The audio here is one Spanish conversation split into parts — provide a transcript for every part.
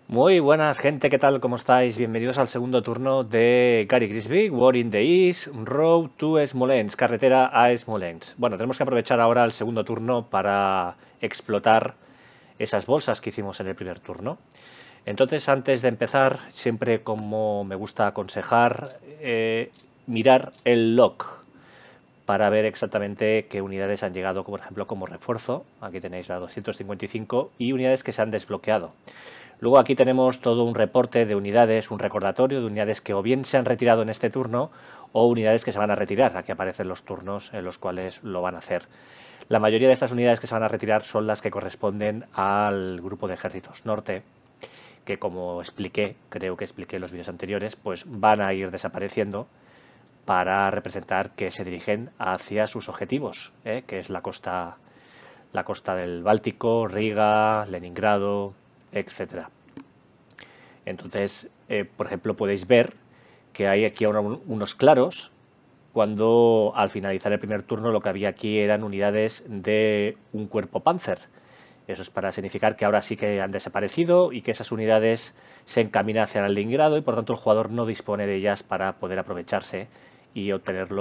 Muy buenas, gente, ¿qué tal? ¿Cómo estáis? Bienvenidos al segundo turno de Gary Grisby, War in the East, Road to Smolensk, carretera a Smolensk. Bueno, tenemos que aprovechar ahora el segundo turno para explotar esas bolsas que hicimos en el primer turno. Entonces, antes de empezar, siempre como me gusta aconsejar, mirar el log para ver exactamente qué unidades han llegado, por ejemplo, como refuerzo. Aquí tenéis la 255 y unidades que se han desbloqueado. Luego aquí tenemos todo un reporte de unidades, un recordatorio de unidades que o bien se han retirado en este turno o unidades que se van a retirar. Aquí aparecen los turnos en los cuales lo van a hacer. La mayoría de estas unidades que se van a retirar son las que corresponden al grupo de ejércitos norte, que como expliqué, creo que expliqué en los vídeos anteriores, pues van a ir desapareciendo para representar que se dirigen hacia sus objetivos, que es la costa del Báltico, Riga, Leningrado, etcétera. Entonces, por ejemplo, podéis ver que hay aquí unos claros cuando al finalizar el primer turno lo que había aquí eran unidades de un cuerpo Panzer. Eso es para significar que ahora sí que han desaparecido y que esas unidades se encaminan hacia el Leningrado y por tanto el jugador no dispone de ellas para poder aprovecharse y obtener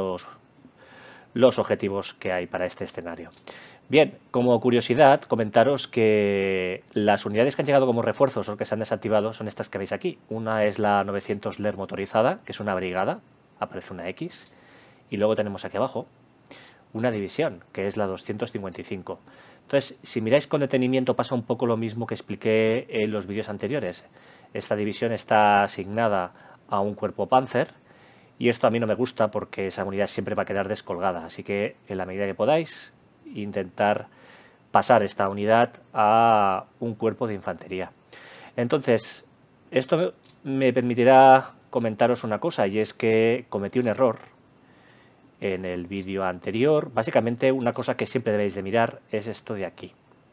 los objetivos que hay para este escenario. Bien, como curiosidad, comentaros que las unidades que han llegado como refuerzos o que se han desactivado son estas que veis aquí. Una es la 900 Lehr motorizada, que es una brigada, aparece una X, y luego tenemos aquí abajo una división, que es la 255. Entonces, si miráis con detenimiento pasa un poco lo mismo que expliqué en los vídeos anteriores. Esta división está asignada a un cuerpo Panzer, y esto a mí no me gusta porque esa unidad siempre va a quedar descolgada. Así que en la medida que podáis, intentar pasar esta unidad a un cuerpo de infantería. Entonces, esto me permitirá comentaros una cosa, y es que cometí un error en el vídeo anterior. Básicamente, una cosa que siempre debéis de mirar es esto de aquí.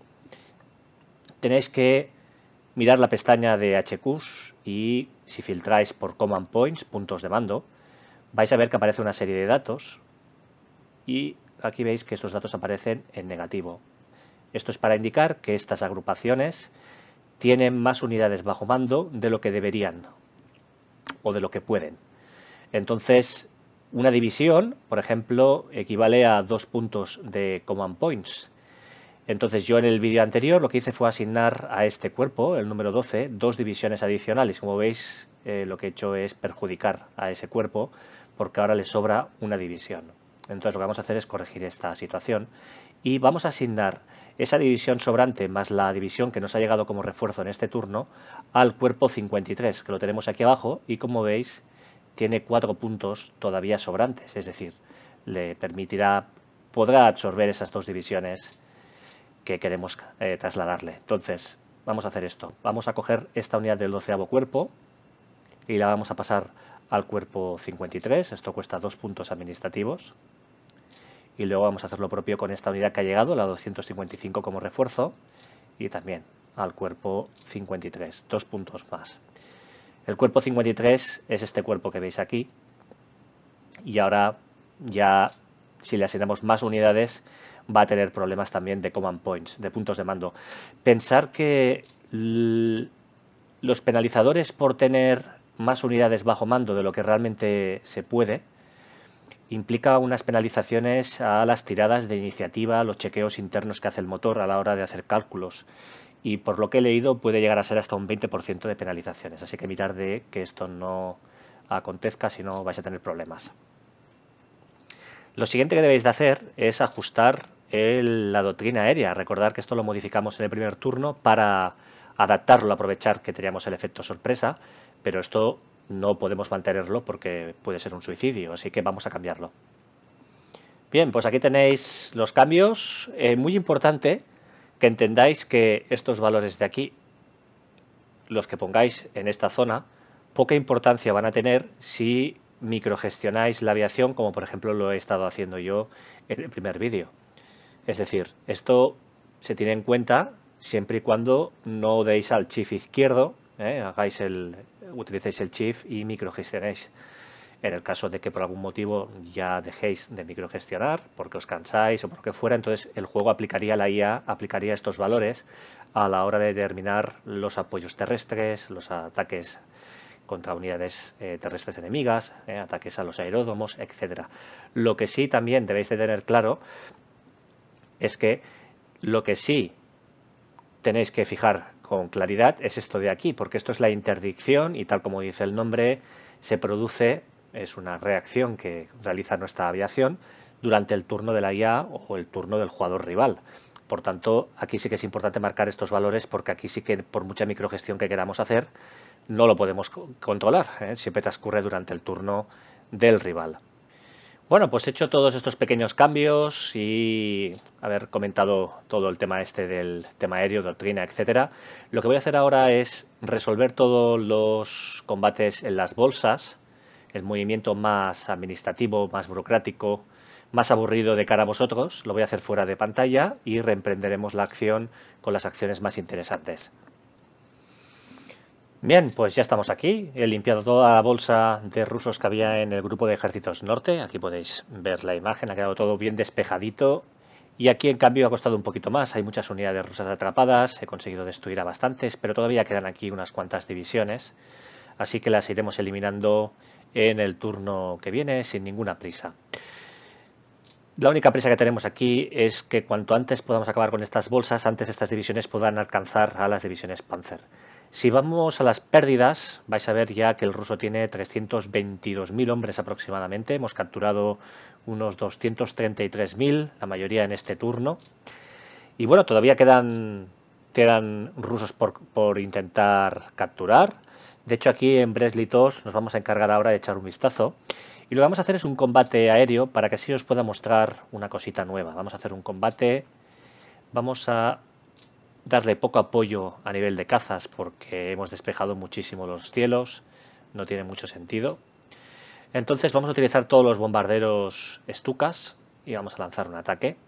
Tenéis que mirar la pestaña de HQs y si filtráis por Command Points, puntos de mando, vais a ver que aparece una serie de datos y aquí veis que estos datos aparecen en negativo. Esto es para indicar que estas agrupaciones tienen más unidades bajo mando de lo que deberían o de lo que pueden. Entonces, una división, por ejemplo, equivale a 2 puntos de Command Points. Entonces yo en el vídeo anterior lo que hice fue asignar a este cuerpo, el número 12, 2 divisiones adicionales. Como veis, lo que he hecho es perjudicar a ese cuerpo porque ahora le sobra una división. Entonces lo que vamos a hacer es corregir esta situación y vamos a asignar esa división sobrante más la división que nos ha llegado como refuerzo en este turno al cuerpo 53, que lo tenemos aquí abajo y como veis tiene 4 puntos todavía sobrantes, es decir, le permitirá, podrá absorber esas 2 divisiones que queremos trasladarle. Entonces, vamos a hacer esto. Vamos a coger esta unidad del 12º cuerpo y la vamos a pasar al cuerpo 53. Esto cuesta 2 puntos administrativos. Y luego vamos a hacer lo propio con esta unidad que ha llegado, la 255 como refuerzo, y también al cuerpo 53, 2 puntos más. El cuerpo 53 es este cuerpo que veis aquí, y ahora ya si le asignamos más unidades va a tener problemas también de command points, de puntos de mando. Pensar que los penalizadores por tener más unidades bajo mando de lo que realmente se puede implica unas penalizaciones a las tiradas de iniciativa, los chequeos internos que hace el motor a la hora de hacer cálculos. Y por lo que he leído puede llegar a ser hasta un 20% de penalizaciones. Así que mirar de que esto no acontezca, si no vais a tener problemas. Lo siguiente que debéis de hacer es ajustar la doctrina aérea. Recordar que esto lo modificamos en el primer turno para adaptarlo, aprovechar que teníamos el efecto sorpresa, pero esto no podemos mantenerlo porque puede ser un suicidio, así que vamos a cambiarlo. Bien, pues aquí tenéis los cambios. Muy importante que entendáis que estos valores de aquí, los que pongáis en esta zona, poca importancia van a tener si microgestionáis la aviación, como por ejemplo lo he estado haciendo yo en el primer vídeo. Es decir, esto se tiene en cuenta siempre y cuando no deis al shift izquierdo, utilicéis el shift y microgestionéis. En el caso de que por algún motivo ya dejéis de microgestionar, porque os cansáis o por lo que fuera, entonces el juego aplicaría, la IA aplicaría estos valores a la hora de determinar los apoyos terrestres, los ataques contra unidades terrestres enemigas, ataques a los aeródromos, etcétera. Lo que sí también debéis de tener claro es que lo que sí tenéis que fijar con claridad es esto de aquí, porque esto es la interdicción y tal como dice el nombre, se produce, es una reacción que realiza nuestra aviación durante el turno de la IA o el turno del jugador rival. Por tanto, aquí sí que es importante marcar estos valores porque aquí sí que por mucha microgestión que queramos hacer, no lo podemos controlar, siempre transcurre durante el turno del rival. Bueno, pues he hecho todos estos pequeños cambios y haber comentado todo el tema este del tema aéreo, doctrina, etcétera. Lo que voy a hacer ahora es resolver todos los combates en las bolsas, el movimiento más administrativo, más burocrático, más aburrido de cara a vosotros, lo voy a hacer fuera de pantalla y reemprenderemos la acción con las acciones más interesantes. Bien, pues ya estamos aquí. He limpiado toda la bolsa de rusos que había en el grupo de ejércitos norte. Aquí podéis ver la imagen, ha quedado todo bien despejadito. Y aquí en cambio ha costado un poquito más. Hay muchas unidades rusas atrapadas, he conseguido destruir a bastantes, pero todavía quedan aquí unas cuantas divisiones. Así que las iremos eliminando en el turno que viene sin ninguna prisa. La única prisa que tenemos aquí es que cuanto antes podamos acabar con estas bolsas, antes estas divisiones puedan alcanzar a las divisiones Panzer. Si vamos a las pérdidas, vais a ver ya que el ruso tiene 322.000 hombres aproximadamente. Hemos capturado unos 233.000, la mayoría en este turno. Y bueno, todavía quedan rusos por intentar capturar. De hecho, aquí en Brest-Litovsk nos vamos a encargar ahora de echar un vistazo. Y lo que vamos a hacer es un combate aéreo para que así os pueda mostrar una cosita nueva. Vamos a hacer un combate, vamos a darle poco apoyo a nivel de cazas porque hemos despejado muchísimo los cielos, no tiene mucho sentido. Entonces vamos a utilizar todos los bombarderos Stukas y vamos a lanzar un ataque.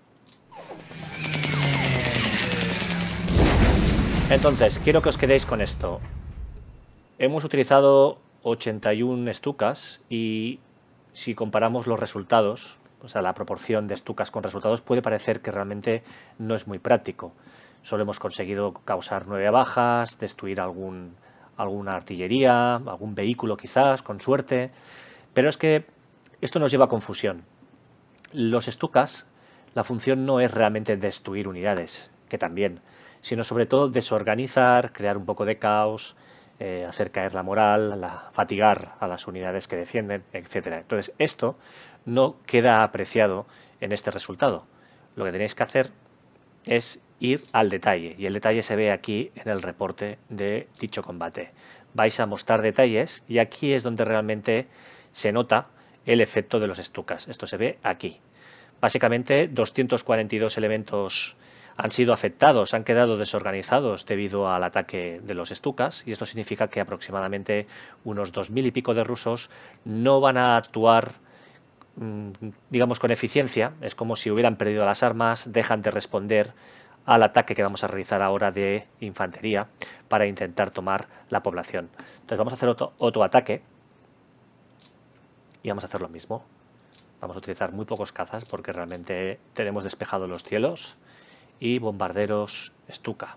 Entonces, quiero que os quedéis con esto. Hemos utilizado 81 Stukas y si comparamos los resultados, o sea, la proporción de Stukas con resultados, puede parecer que realmente no es muy práctico. Solo hemos conseguido causar 9 bajas, destruir alguna artillería, algún vehículo quizás, con suerte. Pero es que esto nos lleva a confusión. Los Stukas, la función no es realmente destruir unidades, que también, sino sobre todo desorganizar, crear un poco de caos, hacer caer la moral, fatigar a las unidades que defienden, etcétera. Entonces, esto no queda apreciado en este resultado. Lo que tenéis que hacer es ir al detalle, y el detalle se ve aquí en el reporte de dicho combate. Vais a mostrar detalles y aquí es donde realmente se nota el efecto de los Stukas. Esto se ve aquí. Básicamente, 242 elementos han sido afectados, han quedado desorganizados debido al ataque de los Stukas, y esto significa que aproximadamente unos 2000 y pico de rusos no van a actuar, digamos, con eficiencia. Es como si hubieran perdido las armas, dejan de responder al ataque que vamos a realizar ahora de infantería para intentar tomar la población. Entonces vamos a hacer otro ataque y vamos a hacer lo mismo. Vamos a utilizar muy pocos cazas porque realmente tenemos despejados los cielos y bombarderos Stuka.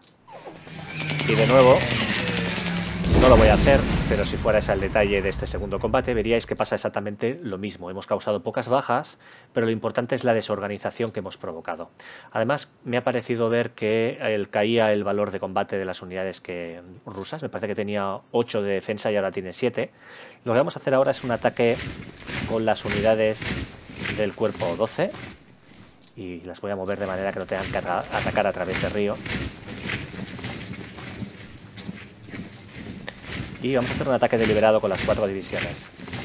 Y de nuevo, no lo voy a hacer, pero si fuera ese el detalle de este segundo combate, veríais que pasa exactamente lo mismo. Hemos causado pocas bajas, pero lo importante es la desorganización que hemos provocado. Además, me ha parecido ver que caía el valor de combate de las unidades rusas. Me parece que tenía 8 de defensa y ahora tiene 7. Lo que vamos a hacer ahora es un ataque con las unidades del cuerpo 12. Y las voy a mover de manera que no tengan que atacar a través del río. Y vamos a hacer un ataque deliberado con las 4 divisiones.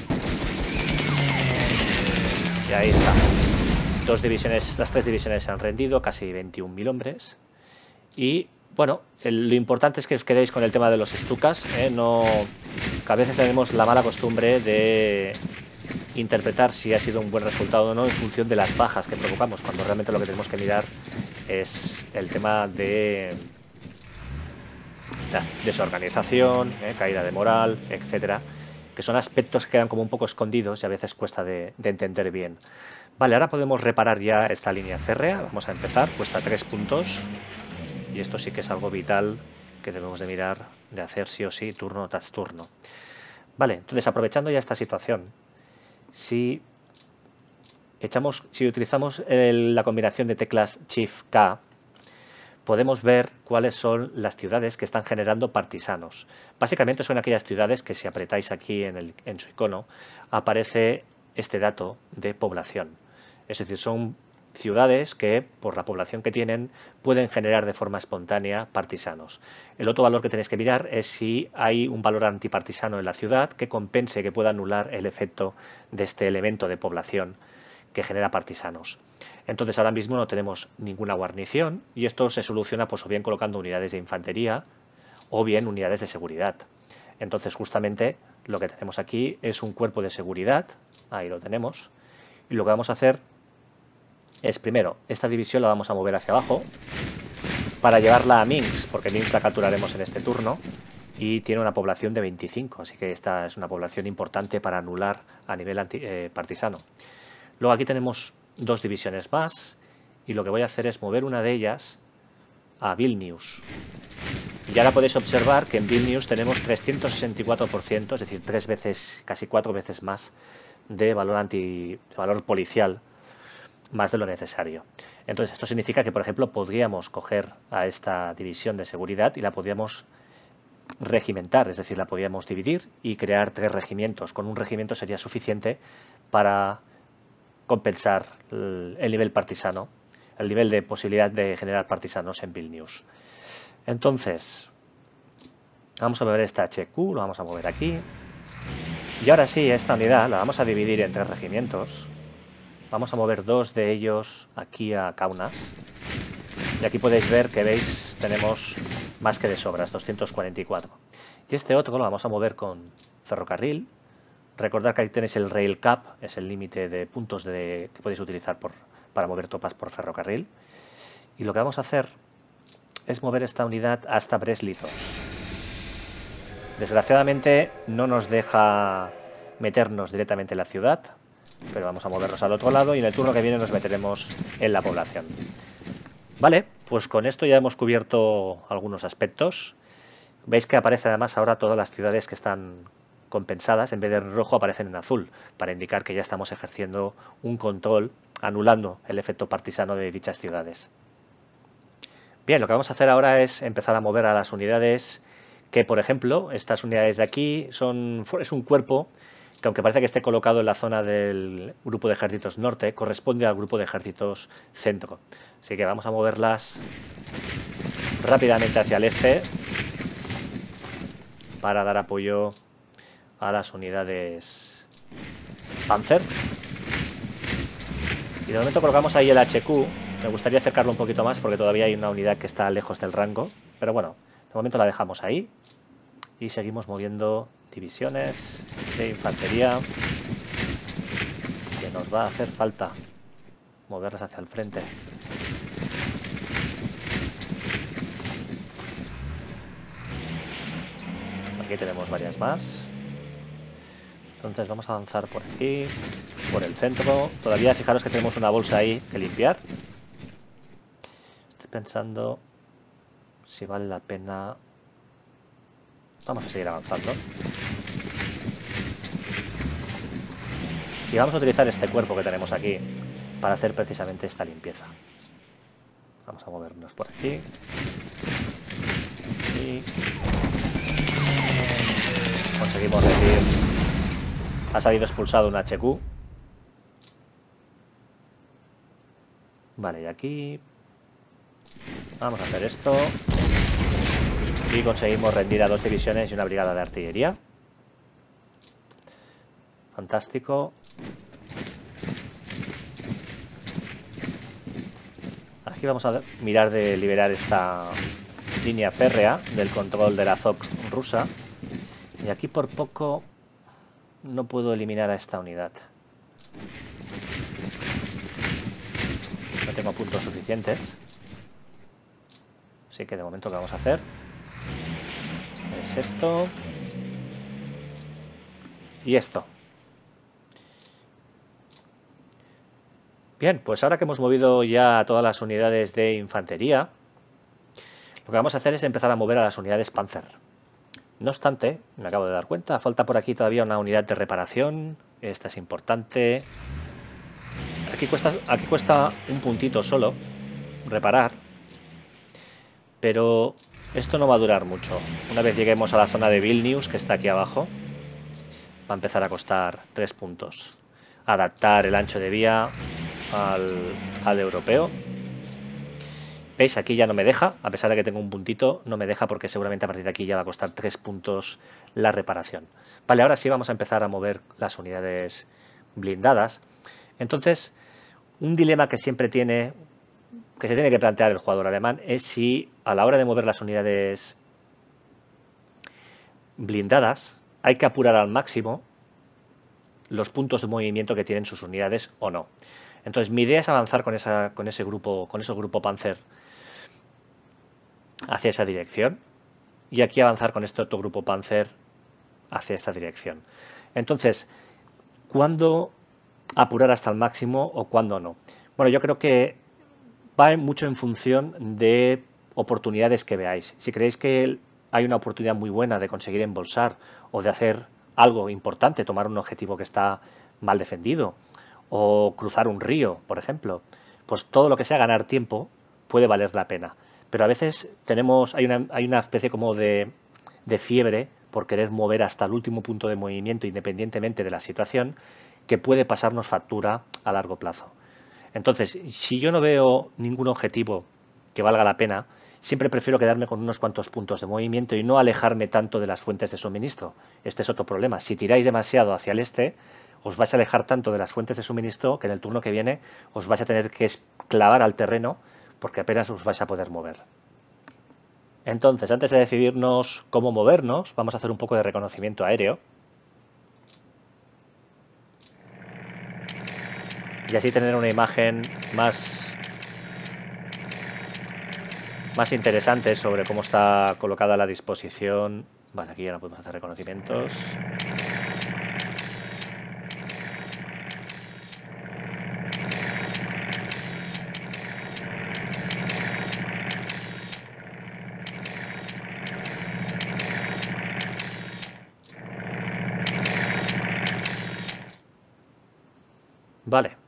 Y ahí está. Las 3 divisiones se han rendido, casi 21.000 hombres. Y bueno, lo importante es que os quedéis con el tema de los Stukas. Que a veces tenemos la mala costumbre de interpretar si ha sido un buen resultado o no en función de las bajas que provocamos, cuando realmente lo que tenemos que mirar es el tema de la desorganización, caída de moral, etcétera, que son aspectos que quedan como un poco escondidos y a veces cuesta de entender bien. Vale, ahora podemos reparar ya esta línea férrea. Vamos a empezar, cuesta 3 puntos Y esto sí que es algo vital que debemos de mirar de hacer sí o sí, turno tras turno. Vale, entonces aprovechando ya esta situación, si utilizamos la combinación de teclas Shift-K, podemos ver cuáles son las ciudades que están generando partisanos. Básicamente son aquellas ciudades que si apretáis aquí en su icono, aparece este dato de población. Es decir, son ciudades que, por la población que tienen, pueden generar de forma espontánea partisanos. El otro valor que tenéis que mirar es si hay un valor antipartisano en la ciudad que compense, que pueda anular el efecto de este elemento de población que genera partisanos. Entonces ahora mismo no tenemos ninguna guarnición y esto se soluciona pues o bien colocando unidades de infantería o bien unidades de seguridad. Entonces justamente lo que tenemos aquí es un cuerpo de seguridad, ahí lo tenemos, y lo que vamos a hacer es primero, esta división la vamos a mover hacia abajo para llevarla a Minsk, porque Minsk la capturaremos en este turno y tiene una población de 25, así que esta es una población importante para anular a nivel partisano. Luego aquí tenemos dos divisiones más y lo que voy a hacer es mover una de ellas a Vilnius. Y ahora podéis observar que en Vilnius tenemos 364%, es decir, 3 veces, casi 4 veces más de valor policial, más de lo necesario. Entonces esto significa que, por ejemplo, podríamos coger a esta división de seguridad y la podríamos regimentar, es decir, la podríamos dividir y crear 3 regimientos. Con un regimiento sería suficiente para compensar el nivel partisano, el nivel de posibilidad de generar partisanos en Vilnius. Entonces, vamos a mover esta HQ, lo vamos a mover aquí. Y ahora sí, esta unidad la vamos a dividir en 3 regimientos. Vamos a mover 2 de ellos aquí a Kaunas. Y aquí podéis ver que veis, tenemos más que de sobras, 244. Y este otro lo vamos a mover con ferrocarril. Recordad que ahí tenéis el Rail Cap, es el límite de puntos que podéis utilizar para mover tropas por ferrocarril. Y lo que vamos a hacer es mover esta unidad hasta Breslito. Desgraciadamente no nos deja meternos directamente en la ciudad, pero vamos a movernos al otro lado y en el turno que viene nos meteremos en la población. Vale, pues con esto ya hemos cubierto algunos aspectos. Veis que aparece además ahora todas las ciudades que están compensadas, en vez de en rojo aparecen en azul, para indicar que ya estamos ejerciendo un control, anulando el efecto partisano de dichas ciudades. Bien, lo que vamos a hacer ahora es empezar a mover a las unidades que, por ejemplo, estas unidades de aquí es un cuerpo que, aunque parece que esté colocado en la zona del grupo de ejércitos norte, corresponde al grupo de ejércitos centro. Así que vamos a moverlas rápidamente hacia el este para dar apoyo a las unidades Panzer. Y de momento colocamos ahí el HQ. Me gustaría acercarlo un poquito más porque todavía hay una unidad que está lejos del rango. Pero bueno, de momento la dejamos ahí. Y seguimos moviendo divisiones de infantería. Que nos va a hacer falta moverlas hacia el frente. Aquí tenemos varias más. Entonces vamos a avanzar por aquí, por el centro. Todavía fijaros que tenemos una bolsa ahí que limpiar. Estoy pensando si vale la pena. Vamos a seguir avanzando. Y vamos a utilizar este cuerpo que tenemos aquí para hacer precisamente esta limpieza. Vamos a movernos por aquí. Y conseguimos rendir. Ha salido expulsado un HQ. Vale, y aquí vamos a hacer esto. Y conseguimos rendir a 2 divisiones y una brigada de artillería. Fantástico. Aquí vamos a mirar de liberar esta línea férrea del control de la ZOC rusa. Y aquí por poco no puedo eliminar a esta unidad. No tengo puntos suficientes. Así que de momento lo que vamos a hacer es esto y esto. Bien, pues ahora que hemos movido ya todas las unidades de infantería, Lo que vamos a hacer es empezar a mover a las unidades Panzer. No obstante, me acabo de dar cuenta, falta por aquí todavía una unidad de reparación. Esta es importante. Aquí cuesta un puntito solo reparar, pero esto no va a durar mucho. Una vez lleguemos a la zona de Vilnius, que está aquí abajo, va a empezar a costar 3 puntos. Adaptar el ancho de vía al europeo. ¿Veis? Aquí ya no me deja, a pesar de que tengo un puntito, no me deja porque seguramente a partir de aquí ya va a costar 3 puntos la reparación. Vale, ahora sí vamos a empezar a mover las unidades blindadas. Entonces, un dilema que siempre tiene, que se tiene que plantear el jugador alemán, es si a la hora de mover las unidades blindadas hay que apurar al máximo los puntos de movimiento que tienen sus unidades o no. Entonces, mi idea es avanzar con ese grupo Panzer hacia esa dirección y aquí avanzar con este otro grupo Panzer hacia esta dirección. Entonces, ¿cuándo apurar hasta el máximo o cuándo no? Bueno, yo creo que va mucho en función de oportunidades que veáis. Si creéis que hay una oportunidad muy buena de conseguir embolsar o de hacer algo importante, tomar un objetivo que está mal defendido o cruzar un río, por ejemplo, pues todo lo que sea ganar tiempo puede valer la pena. Pero a veces hay una especie como de fiebre por querer mover hasta el último punto de movimiento independientemente de la situación, que puede pasarnos factura a largo plazo. Entonces, si yo no veo ningún objetivo que valga la pena, siempre prefiero quedarme con unos cuantos puntos de movimiento y no alejarme tanto de las fuentes de suministro. Este es otro problema. Si tiráis demasiado hacia el este, os vais a alejar tanto de las fuentes de suministro que en el turno que viene os vais a tener que clavar al terreno porque apenas os vais a poder mover. Entonces, antes de decidirnos cómo movernos, vamos a hacer un poco de reconocimiento aéreo. Y así tener una imagen más interesante sobre cómo está colocada la disposición. Vale, aquí ya no podemos hacer reconocimientos. Vale.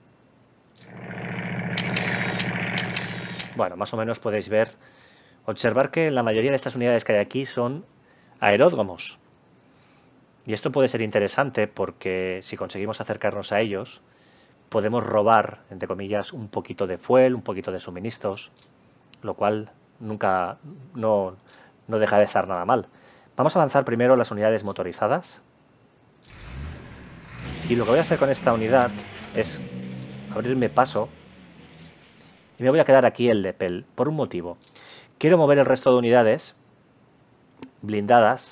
Bueno, más o menos podéis ver, observar que la mayoría de estas unidades que hay aquí son aeródromos. Y esto puede ser interesante porque si conseguimos acercarnos a ellos, podemos robar, entre comillas, un poquito de fuel, un poquito de suministros, lo cual nunca no deja de estar nada mal. Vamos a avanzar primero las unidades motorizadas. Y lo que voy a hacer con esta unidad es abrirme paso y me voy a quedar aquí el Lepel por un motivo. Quiero mover el resto de unidades blindadas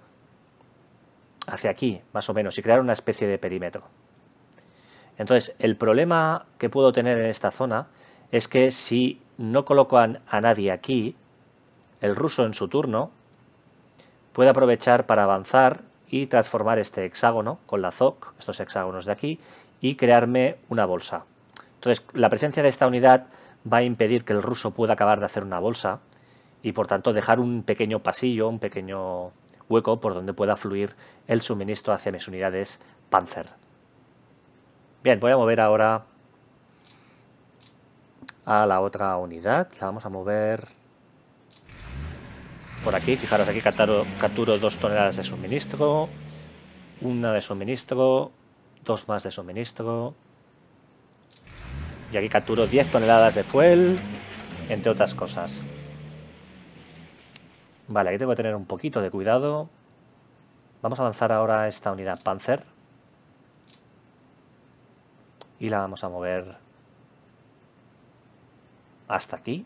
hacia aquí, más o menos, y crear una especie de perímetro. Entonces, el problema que puedo tener en esta zona es que si no coloco a nadie aquí, el ruso en su turno puede aprovechar para avanzar y transformar este hexágono con la ZOC, estos hexágonos de aquí, y crearme una bolsa. Entonces, la presencia de esta unidad va a impedir que el ruso pueda acabar de hacer una bolsa y, por tanto, dejar un pequeño pasillo, un pequeño hueco por donde pueda fluir el suministro hacia mis unidades Panzer. Bien, voy a mover ahora a la otra unidad. La vamos a mover por aquí. Fijaros, aquí capturo 2 toneladas de suministro, una de suministro, 2 más de suministro. Y aquí capturo 10 toneladas de fuel, entre otras cosas. Vale, aquí tengo que tener un poquito de cuidado. Vamos a avanzar ahora a esta unidad Panzer. Y la vamos a mover hasta aquí.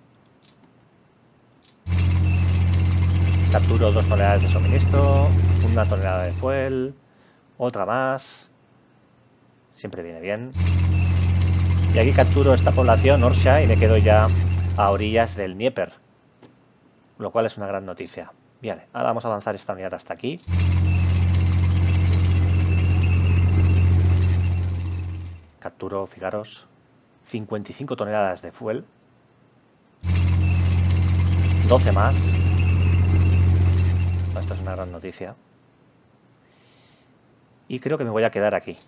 Capturo 2 toneladas de suministro, una tonelada de fuel, otra más. Siempre viene bien. Y aquí capturo esta población, Orsha, y me quedo ya a orillas del Dnieper, lo cual es una gran noticia. Bien, ahora vamos a avanzar esta unidad hasta aquí. Capturo, fijaros, 55 toneladas de fuel. 12 más. Esto es una gran noticia. Y creo que me voy a quedar aquí.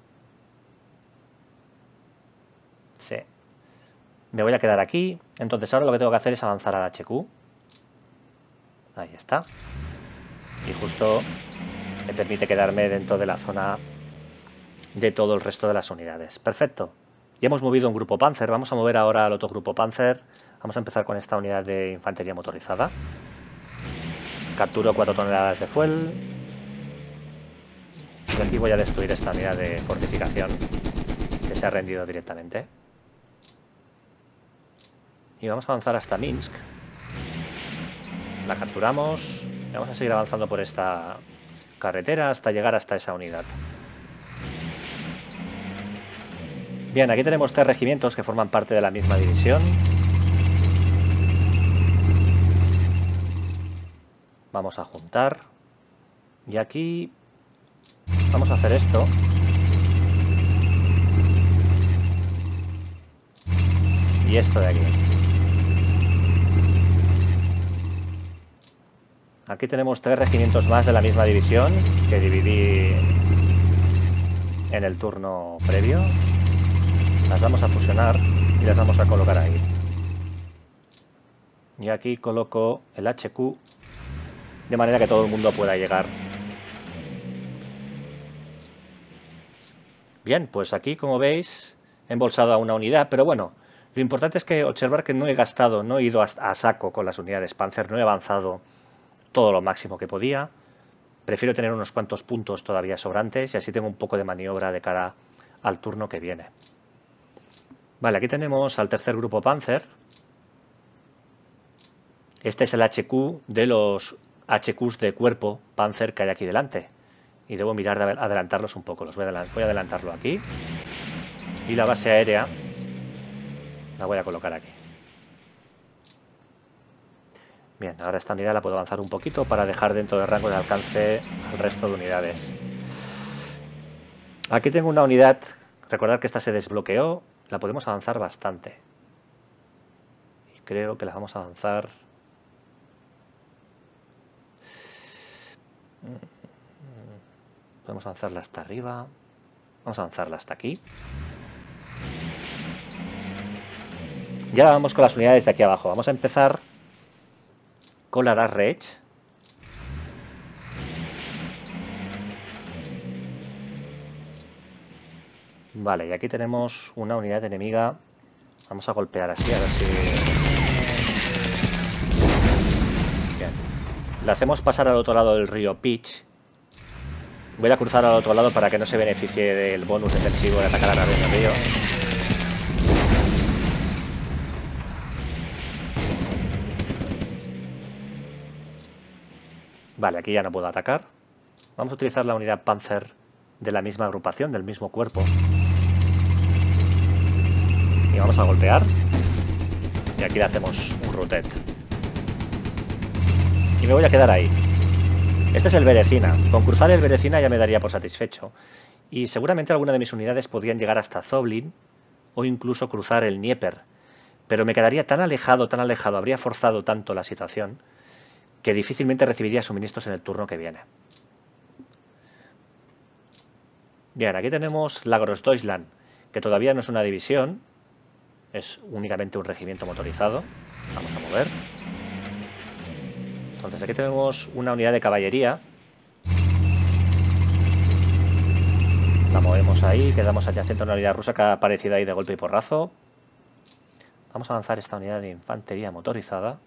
Sí. Me voy a quedar aquí. Entonces ahora lo que tengo que hacer es avanzar al HQ. Ahí está. Y justo me permite quedarme dentro de la zona de todo el resto de las unidades. Perfecto. Ya hemos movido un grupo Panzer. Vamos a mover ahora al otro grupo Panzer. Vamos a empezar con esta unidad de infantería motorizada. Capturo 4 toneladas de fuel. Y aquí voy a destruir esta unidad de fortificación que se ha rendido directamente. Y vamos a avanzar hasta Minsk. La capturamos. Y vamos a seguir avanzando por esta carretera hasta llegar hasta esa unidad. Bien, aquí tenemos 3 regimientos que forman parte de la misma división. Vamos a juntar. Y aquí vamos a hacer esto. Y esto de aquí. Aquí tenemos 3 regimientos más de la misma división que dividí en el turno previo. Las vamos a fusionar y las vamos a colocar ahí. Y aquí coloco el HQ de manera que todo el mundo pueda llegar. Bien, pues aquí, como veis, he embolsado a una unidad, pero bueno, lo importante es que observar que no he gastado, no he ido a saco con las unidades Panzer, no he avanzado todo lo máximo que podía. Prefiero tener unos cuantos puntos todavía sobrantes y así tengo un poco de maniobra de cara al turno que viene. Vale, aquí tenemos al tercer grupo Panzer. Este es el HQ de los HQs de cuerpo Panzer que hay aquí delante. Y debo mirar de adelantarlos un poco. Voy a adelantarlo aquí. Y la base aérea la voy a colocar aquí. Bien, ahora esta unidad la puedo avanzar un poquito para dejar dentro del rango de alcance al resto de unidades. Aquí tengo una unidad. Recordad que esta se desbloqueó. La podemos avanzar bastante. Y creo que la vamos a avanzar. Podemos avanzarla hasta arriba. Vamos a avanzarla hasta aquí. Ya vamos con las unidades de aquí abajo. Vamos a empezar con la Dark Rage. Vale, y aquí tenemos una unidad enemiga. Vamos a golpear así, a ver si... Bien. La hacemos pasar al otro lado del río Peach. Voy a cruzar al otro lado para que no se beneficie del bonus defensivo de atacar a través del río. Vale, aquí ya no puedo atacar. Vamos a utilizar la unidad Panzer de la misma agrupación, del mismo cuerpo. Y vamos a golpear. Y aquí le hacemos un rotet. Y me voy a quedar ahí. Este es el Berecina. Con cruzar el Berecina ya me daría por satisfecho. Y seguramente alguna de mis unidades podrían llegar hasta Zoblin o incluso cruzar el Dnieper. Pero me quedaría tan alejado, habría forzado tanto la situación que difícilmente recibiría suministros en el turno que viene. Bien, aquí tenemos la Großdeutschland, que todavía no es una división, es únicamente un regimiento motorizado. Vamos a mover. Entonces aquí tenemos una unidad de caballería. La movemos ahí, quedamos adyacente a una unidad rusa que ha aparecido ahí de golpe y porrazo. Vamos a avanzar esta unidad de infantería motorizada.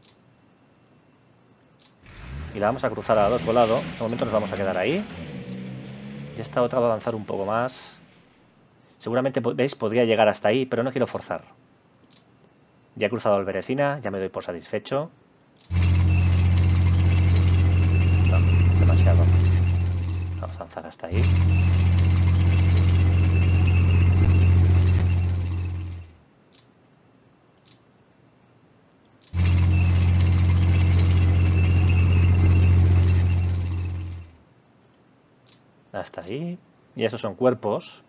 Y la vamos a cruzar al otro lado. De momento nos vamos a quedar ahí. Y esta otra va a avanzar un poco más. Seguramente, veis, podría llegar hasta ahí, pero no quiero forzar. Ya he cruzado el Berecina, ya me doy por satisfecho. No, demasiado. Vamos a avanzar hasta ahí. Hasta ahí. Y esos son cuerpos.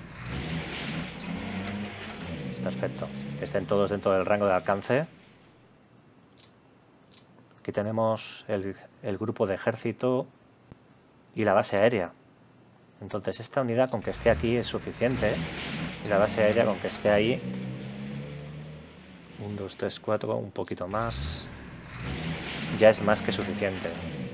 Perfecto. Que estén todos dentro del rango de alcance. Aquí tenemos el grupo de ejército y la base aérea. Entonces esta unidad con que esté aquí es suficiente. Y la base aérea con que esté ahí. 1, 2, 3, 4, un poquito más. Ya es más que suficiente.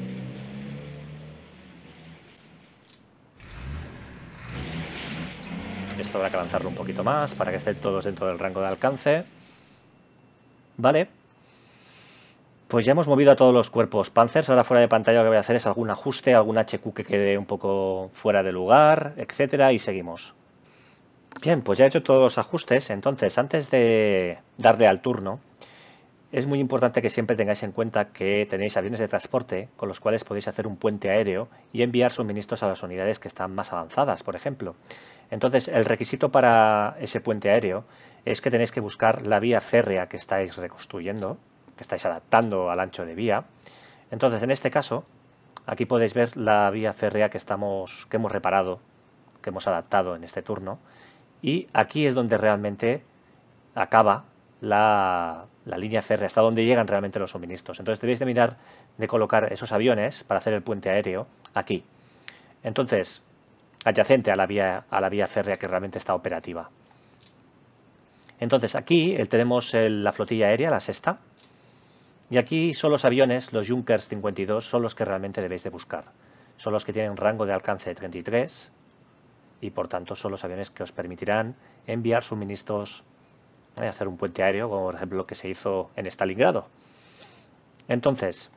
Esto habrá que avanzarlo un poquito más para que estén todos dentro del rango de alcance. Vale. Pues ya hemos movido a todos los cuerpos Panzers. Ahora fuera de pantalla lo que voy a hacer es algún ajuste, algún HQ que quede un poco fuera de lugar, etcétera, y seguimos. Bien, pues ya he hecho todos los ajustes. Entonces, antes de darle al turno, es muy importante que siempre tengáis en cuenta que tenéis aviones de transporte con los cuales podéis hacer un puente aéreo y enviar suministros a las unidades que están más avanzadas, por ejemplo. Entonces, el requisito para ese puente aéreo es que tenéis que buscar la vía férrea que estáis reconstruyendo, que estáis adaptando al ancho de vía. Entonces, en este caso, aquí podéis ver la vía férrea que hemos reparado, que hemos adaptado en este turno. Y aquí es donde realmente acaba la línea férrea, hasta donde llegan realmente los suministros. Entonces debéis de mirar de colocar esos aviones para hacer el puente aéreo aquí. Entonces, adyacente a la vía férrea que realmente está operativa. Entonces aquí tenemos la flotilla aérea, la sexta. Y aquí son los aviones, los Junkers 52, son los que realmente debéis de buscar. Son los que tienen rango de alcance de 33 y por tanto son los aviones que os permitirán enviar suministros, hacer un puente aéreo, como por ejemplo lo que se hizo en Stalingrado. Entonces,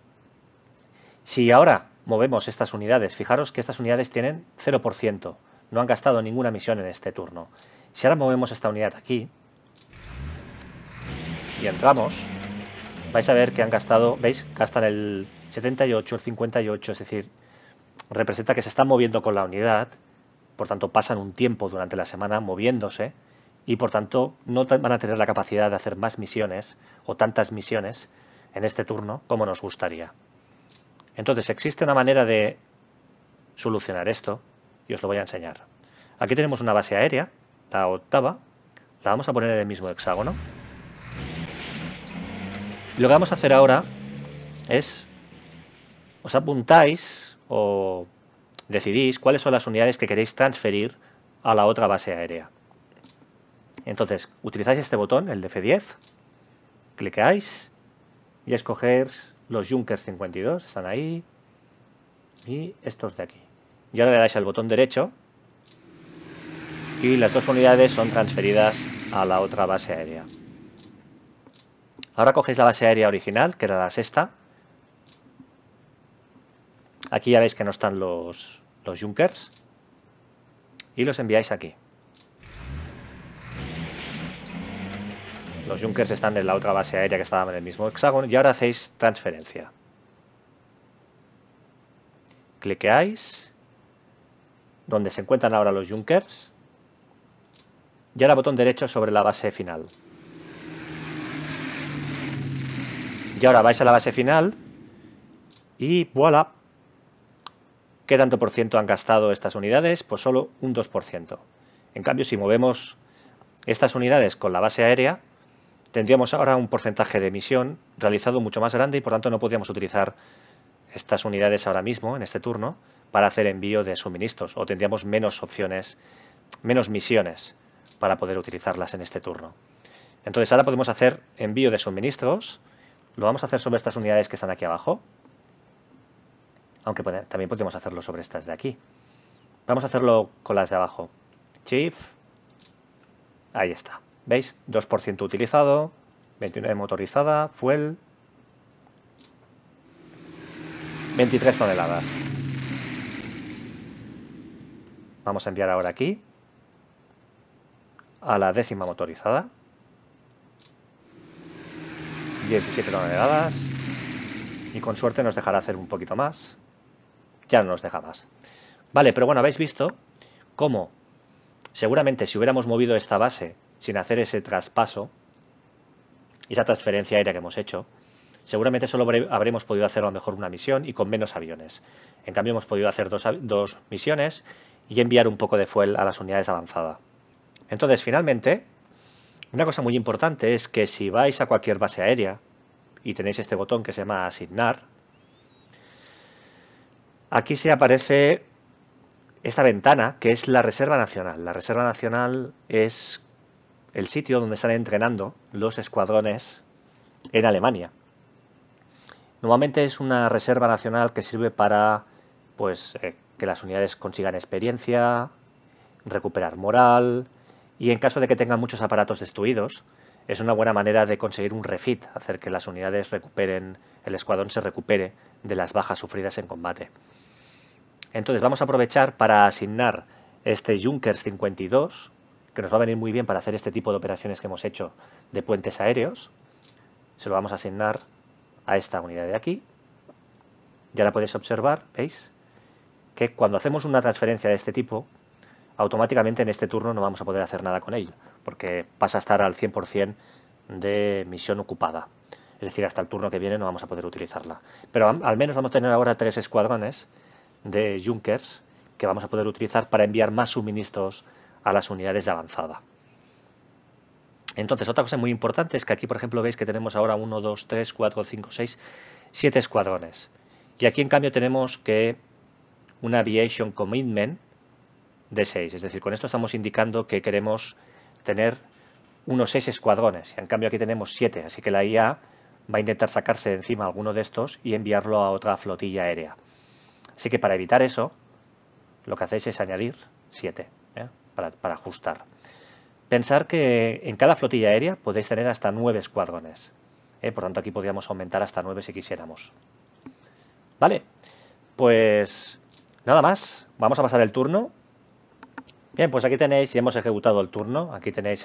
si ahora movemos estas unidades, fijaros que estas unidades tienen 0%, no han gastado ninguna misión en este turno. Si ahora movemos esta unidad aquí y entramos, vais a ver que han gastado, ¿veis? Gastan el 78, el 58, es decir, representa que se están moviendo con la unidad, por tanto pasan un tiempo durante la semana moviéndose y por tanto no van a tener la capacidad de hacer más misiones o tantas misiones en este turno como nos gustaría. Entonces existe una manera de solucionar esto y os lo voy a enseñar. Aquí tenemos una base aérea, la octava, la vamos a poner en el mismo hexágono. Y lo que vamos a hacer ahora es, os apuntáis o decidís cuáles son las unidades que queréis transferir a la otra base aérea. Entonces, utilizáis este botón, el de F10, cliqueáis y escogéis los Junkers 52, están ahí, y estos de aquí. Y ahora le dais al botón derecho y las dos unidades son transferidas a la otra base aérea. Ahora cogéis la base aérea original, que era la sexta. Aquí ya veis que no están los Junkers y los enviáis aquí. Los Junkers están en la otra base aérea que estaba en el mismo hexágono y ahora hacéis transferencia. Cliqueáis donde se encuentran ahora los Junkers y ahora botón derecho sobre la base final. Y ahora vais a la base final y voilà. ¿Qué tanto por ciento han gastado estas unidades? Pues solo un 2%. En cambio, si movemos estas unidades con la base aérea, tendríamos ahora un porcentaje de emisión realizado mucho más grande y por tanto no podríamos utilizar estas unidades ahora mismo, en este turno, para hacer envío de suministros o tendríamos menos opciones, menos misiones para poder utilizarlas en este turno. Entonces ahora podemos hacer envío de suministros, lo vamos a hacer sobre estas unidades que están aquí abajo, aunque también podemos hacerlo sobre estas de aquí. Vamos a hacerlo con las de abajo. Shift, ahí está. ¿Veis? 2% utilizado, 29 motorizada, fuel, 23 toneladas. Vamos a enviar ahora aquí a la 10ª motorizada. 17 toneladas. Y con suerte nos dejará hacer un poquito más. Ya no nos deja más. Vale, pero bueno, habéis visto cómo seguramente si hubiéramos movido esta base sin hacer ese traspaso, esa transferencia aérea que hemos hecho, seguramente solo habremos podido hacer a lo mejor una misión y con menos aviones. En cambio hemos podido hacer dos misiones y enviar un poco de fuel a las unidades avanzadas. Entonces, finalmente, una cosa muy importante es que si vais a cualquier base aérea y tenéis este botón que se llama asignar, aquí se aparece esta ventana que es la Reserva Nacional. La Reserva Nacional es el sitio donde están entrenando los escuadrones en Alemania. Normalmente es una reserva nacional que sirve para que las unidades consigan experiencia, recuperar moral, y en caso de que tengan muchos aparatos destruidos, es una buena manera de conseguir un refit, hacer que las unidades recuperen, el escuadrón se recupere de las bajas sufridas en combate. Entonces vamos a aprovechar para asignar este Junkers 52, que nos va a venir muy bien para hacer este tipo de operaciones que hemos hecho de puentes aéreos. Se lo vamos a asignar a esta unidad de aquí. Ya la podéis observar, ¿veis? Que cuando hacemos una transferencia de este tipo, automáticamente en este turno no vamos a poder hacer nada con ella, porque pasa a estar al 100% de misión ocupada. Es decir, hasta el turno que viene no vamos a poder utilizarla. Pero al menos vamos a tener ahora 3 escuadrones de Junkers que vamos a poder utilizar para enviar más suministros a las unidades de avanzada. Entonces, otra cosa muy importante es que aquí, por ejemplo, veis que tenemos ahora 1, 2, 3, 4, 5, 6, 7 escuadrones. Y aquí, en cambio, tenemos que una Aviation Commitment de 6. Es decir, con esto estamos indicando que queremos tener unos 6 escuadrones. Y en cambio, aquí tenemos 7. Así que la IA va a intentar sacarse de encima alguno de estos y enviarlo a otra flotilla aérea. Así que para evitar eso, lo que hacéis es añadir 7, para ajustar. Pensar que en cada flotilla aérea podéis tener hasta 9 escuadrones. Por tanto, aquí podríamos aumentar hasta 9 si quisiéramos. Vale, pues nada más. Vamos a pasar el turno. Bien, pues aquí tenéis, ya hemos ejecutado el turno. Aquí tenéis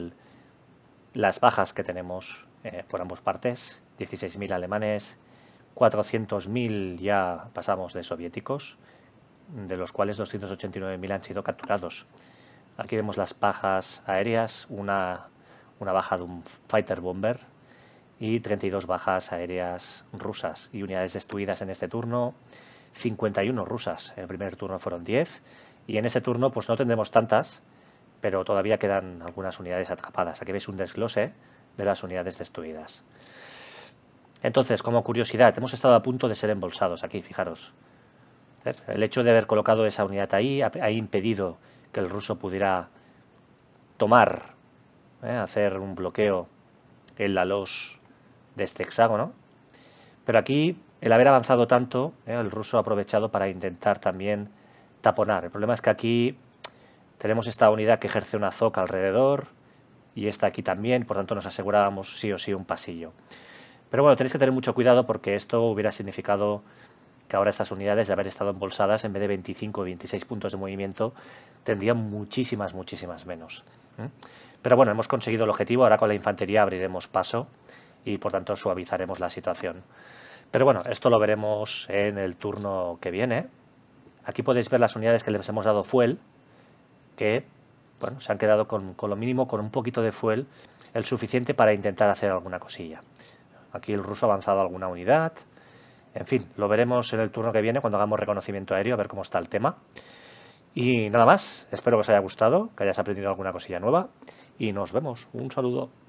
las bajas que tenemos por ambas partes. 16.000 alemanes, 400.000 ya pasamos de soviéticos, de los cuales 289.000 han sido capturados. Aquí vemos las bajas aéreas, una baja de un fighter bomber y 32 bajas aéreas rusas y unidades destruidas en este turno, 51 rusas. En el primer turno fueron 10 y en este turno pues no tendremos tantas, pero todavía quedan algunas unidades atrapadas. Aquí veis un desglose de las unidades destruidas. Entonces, como curiosidad, hemos estado a punto de ser embolsados aquí, fijaros. El hecho de haber colocado esa unidad ahí ha impedido que el ruso pudiera tomar, hacer un bloqueo en la LOS de este hexágono. Pero aquí, el haber avanzado tanto, el ruso ha aprovechado para intentar también taponar. El problema es que aquí tenemos esta unidad que ejerce una zoca alrededor y esta aquí también, por tanto nos asegurábamos sí o sí un pasillo. Pero bueno, tenéis que tener mucho cuidado porque esto hubiera significado que ahora estas unidades, de haber estado embolsadas, en vez de 25 o 26 puntos de movimiento, tendrían muchísimas menos. Pero bueno, hemos conseguido el objetivo. Ahora con la infantería abriremos paso y por tanto suavizaremos la situación. Pero bueno, esto lo veremos en el turno que viene. Aquí podéis ver las unidades que les hemos dado fuel, que bueno, se han quedado con lo mínimo, con un poquito de fuel, el suficiente para intentar hacer alguna cosilla. Aquí el ruso ha avanzado alguna unidad. En fin, lo veremos en el turno que viene cuando hagamos reconocimiento aéreo, a ver cómo está el tema. Y nada más, espero que os haya gustado, que hayáis aprendido alguna cosilla nueva y nos vemos. Un saludo.